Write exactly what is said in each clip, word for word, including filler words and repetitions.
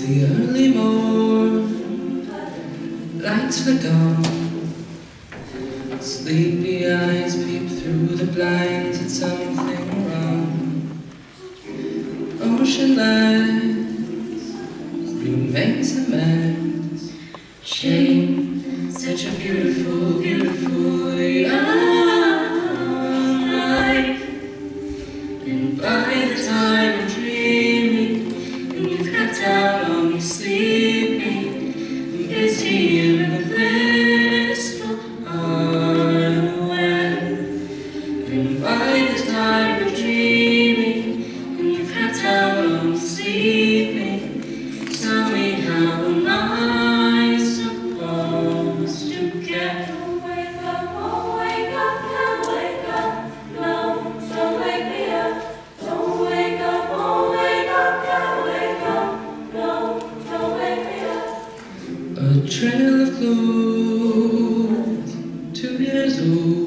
the early morn, lights flicker on, sleepy eyes peep through the blinds at something wrong. Ocean lights, remain cement. Shame, such a beautiful, beautiful young life. And by the time I'm dreaming, and you've cut out on me sleeping, I'm busy in a blissful unaware. And by the time I'm dreaming, and you've cut out on me sleeping, tell me how am I supposed to get? Don't wake up, won't wake up, can't wake up, no, don't wake me up. Don't wake up, won't wake up, can't wake up, no, don't wake me up. A trail of clothes, two years old.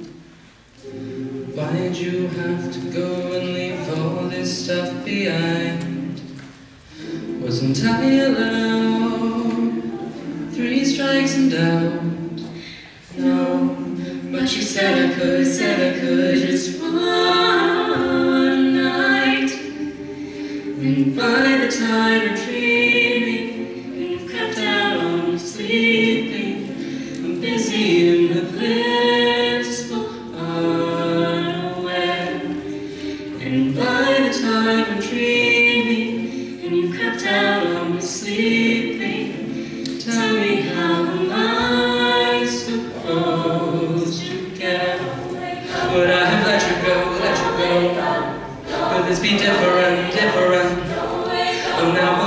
Why'd you have to go and leave all this stuff behind? Wasn't I allowed three strikes and out? No, but you said I could, said I could just one night. And by the time I'm dreaming, and you've cut out on me sleeping, I'm busy in the blissful unaware. And by the time I'm dreaming, and you've cut out on me sleeping, tell me how am I supposed to get? Would I have let you go, let you go? Could this be different, different? Oh, now